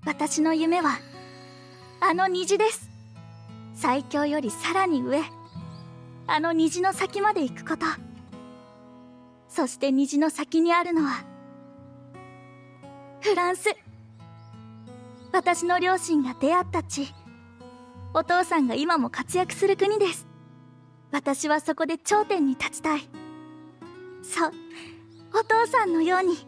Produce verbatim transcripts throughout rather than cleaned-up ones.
私の夢はあの虹です。最強よりさらに上、あの虹の先まで行くこと。そして虹の先にあるのはフランス。私の両親が出会った地、お父さんが今も活躍する国です。私はそこで頂点に立ちたい。そう、お父さんのように。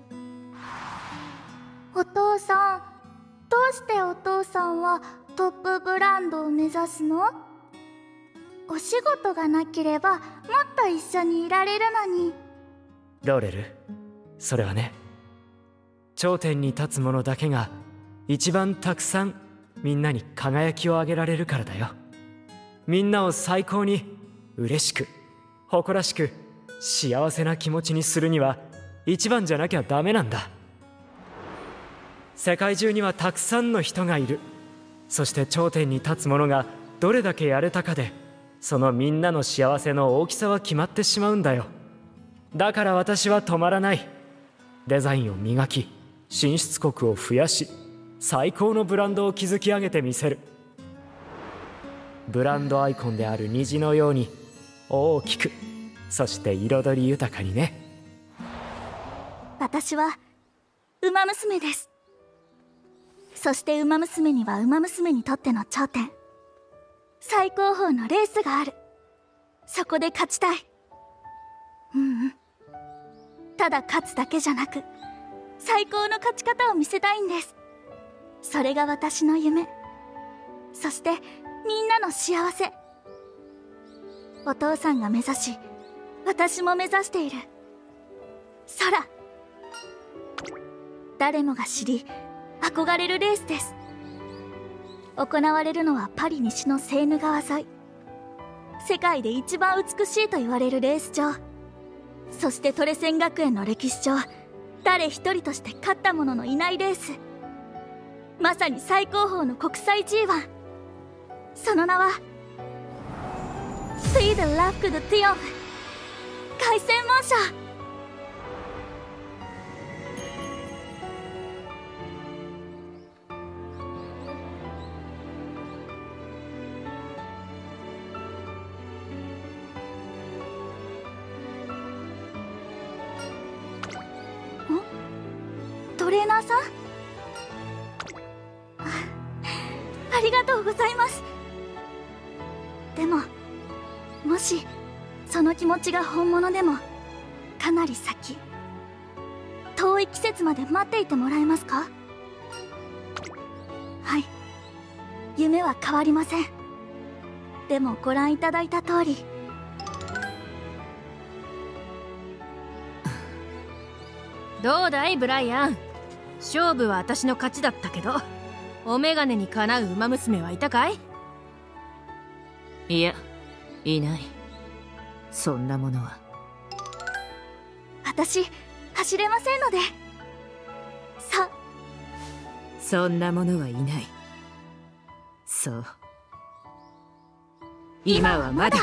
お父さん、どうしてお父さんはトップブランドを目指すの？お仕事がなければもっと一緒にいられるのに。 ローレル、それはね、頂点に立つ者だけが一番たくさんみんなに輝きをあげられるからだよ。みんなを最高に嬉しく誇らしく幸せな気持ちにするには一番じゃなきゃダメなんだ。世界中にはたくさんの人がいる。そして頂点に立つ者がどれだけやれたかで、そのみんなの幸せの大きさは決まってしまうんだよ。だから私は止まらない。デザインを磨き、進出国を増やし、最高のブランドを築き上げてみせる。ブランドアイコンである虹のように大きく、そして彩り豊かにね。 私はウマ娘です。そしてウマ娘にはウマ娘にとっての頂点、最高峰のレースがある。そこで勝ちたい。うんうん、ただ勝つだけじゃなく最高の勝ち方を見せたいんです。それが私の夢、そしてみんなの幸せ。お父さんが目指し、私も目指している空。誰もが知り憧れるレースです。行われるのはパリ西のセーヌ川沿い、世界で一番美しいと言われるレース場、そしてトレセン学園の歴史上誰一人として勝った者のいないレース、まさに最高峰の国際 ジーワン。 その名はPrix de l'Arc de Triomphe、凱旋門賞。トレーナーさん、 あ, ありがとうございます。でももしその気持ちが本物でもかなり先、遠い季節まで待っていてもらえますか？はい、夢は変わりません。でもご覧いただいた通り、 どうだいブライアン、勝負は私の勝ちだったけど、お眼鏡にかなう馬娘はいたかい？ いや、いない。そんなものは。 私走れませんので。さそんなものはいない。そう、今はまだ。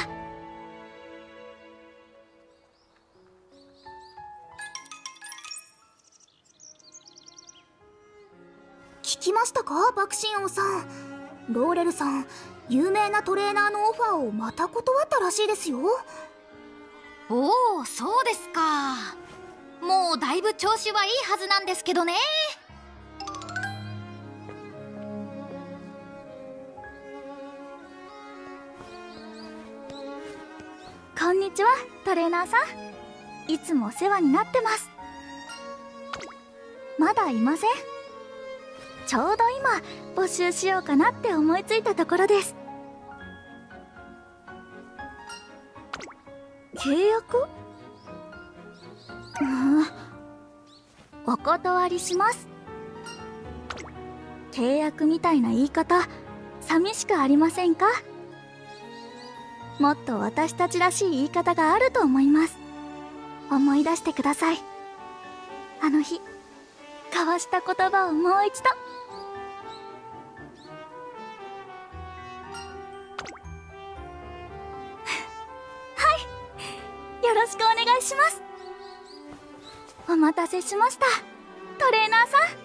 聞きましたか、爆心王さん。ローレルさん、有名なトレーナーのオファーをまた断ったらしいですよ。 おお、そうですか。もうだいぶ調子はいいはずなんですけどね。 こんにちは、トレーナーさん。いつもお世話になってます。まだいません。ちょうど今募集しようかなって思いついたところです。契約？うん、お断りします。契約みたいな言い方、寂しくありませんか？もっと私たちらしい言い方があると思います。思い出してください。あの日交わした言葉をもう一度。よろしくお願いします。お待たせしました、トレーナーさん。